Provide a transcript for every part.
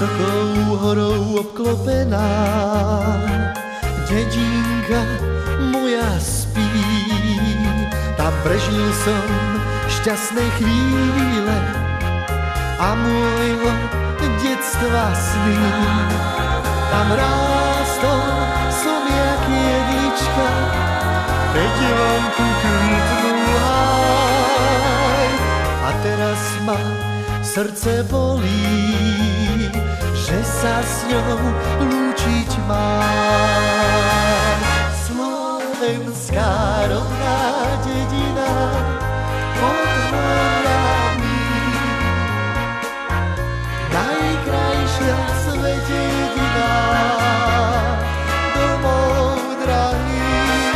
Vysokou horou obklopená dedinka moja spí. Tam prežil som šťastné chvíle a môjho detstva sny. Tam rástol som jak jedlička, keď vonku kvitnú háj. A teraz ma srdce bolí, že sa s ňou lúčiť mám. Slovenská rovná dedina pod horami, najkrajšia v svete jediná, domov drahý.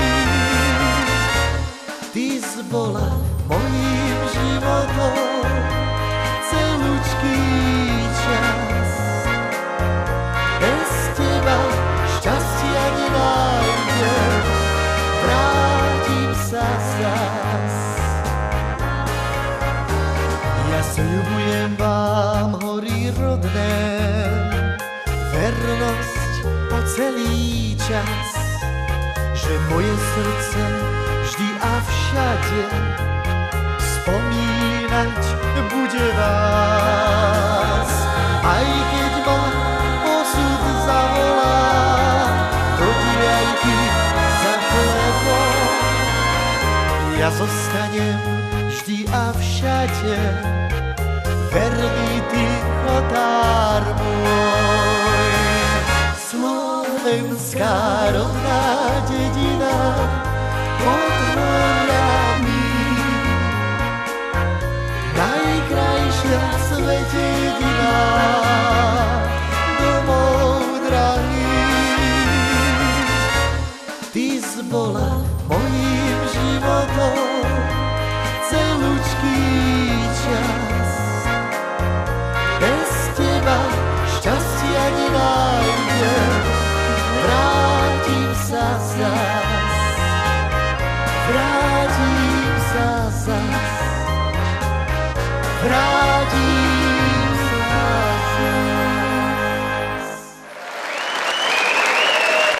Ty si bola mojím životom celúčký čas. Bez teba šťastia nenájdem, vrátim sa zas. Ja sľubujem vám, hory rodné, vernosť po celý čas, že moje srdce vždy a všade spomínať bude vás. Aj keď ma osud zavolá do diaľky za chlebom, ja zostanem vždy a všade verný ty, chotár môj. Slovenská rovná dedina pod horami, najkrajšia v svete jediná, domov drahý. Ty si bola mojím životom celúčký čas. Bez teba šťastia nenájdem, vrátim sa zas. Vrátim sa zas. Vrátim